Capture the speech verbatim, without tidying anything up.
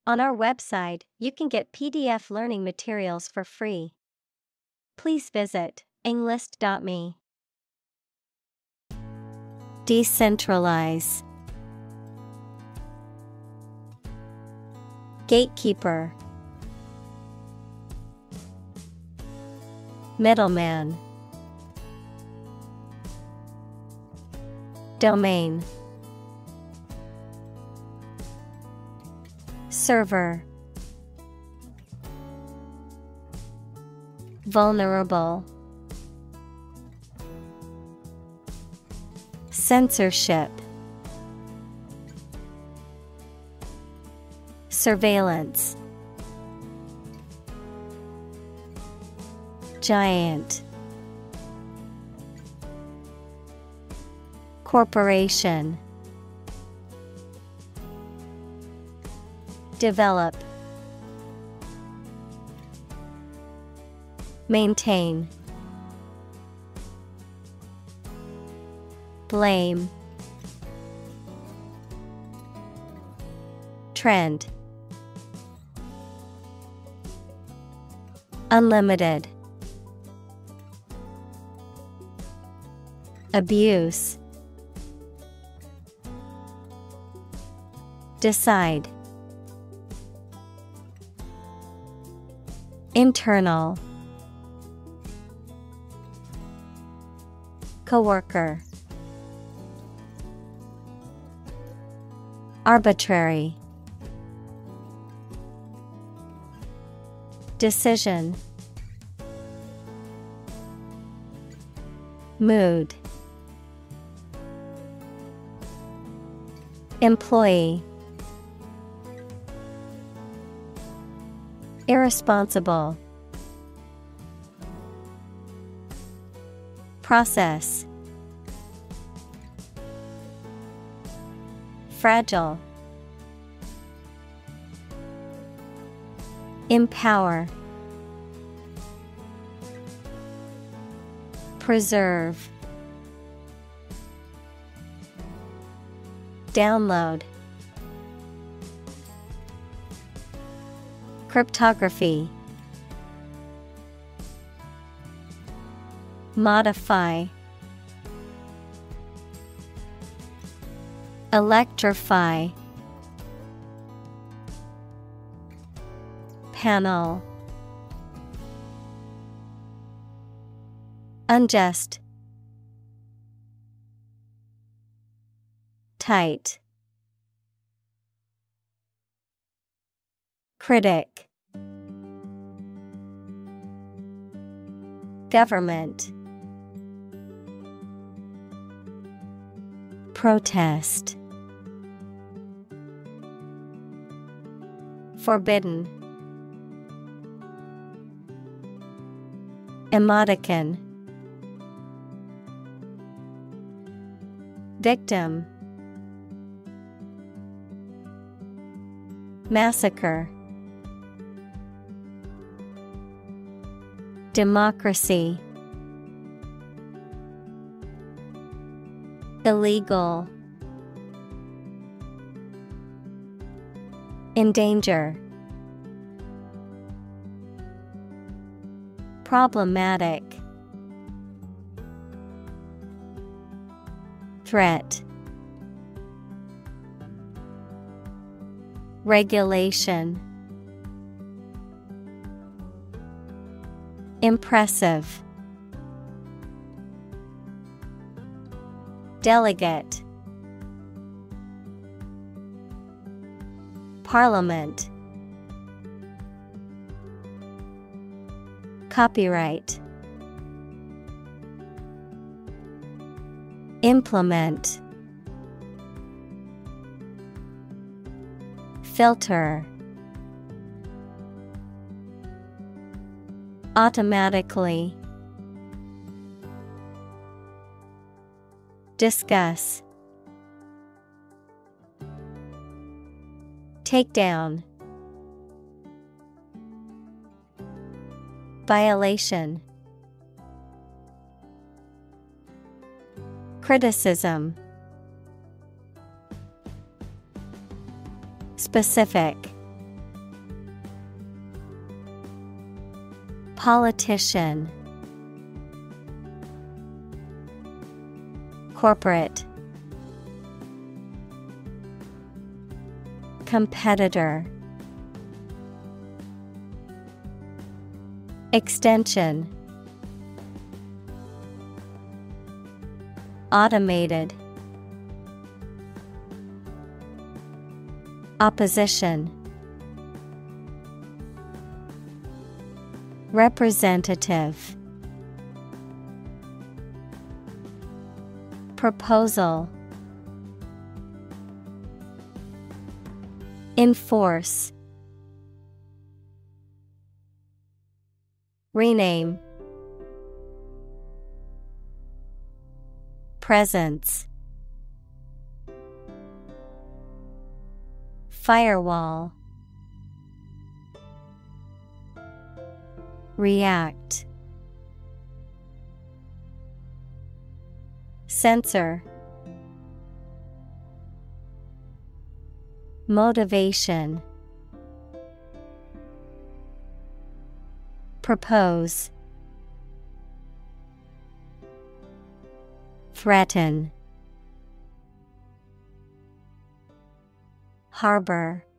On our website, you can get P D F learning materials for free. Please visit englist dot me. Decentralize. Gatekeeper. Middleman. Domain. Server. Vulnerable. Censorship. Surveillance. Giant. Corporation. Develop. Maintain. Blame. Trend. Unlimited. Abuse. Decide. Internal. Coworker. Arbitrary. Decision. Mood. Employee. Irresponsible. Process. Fragile. Empower. Preserve. Download. Cryptography. Modify. Electrify. Panel. Unjust. Tight. Critic. Government. Protest. Forbidden. Emoticon. Victim. Massacre. Democracy. Illegal. Endanger. Problematic. Threat. Regulation. Impressive. Delegate. Parliament. Copyright. Implement. Filter. Automatically. Discuss. Take down. Violation. Criticism. Specific. Politician. Corporate. Competitor. Extension. Automated. Opposition. Representative. Proposal. Enforce. Rename. Presence. Firewall. React. Sensor. Motivation. Propose. Threaten. Harbor.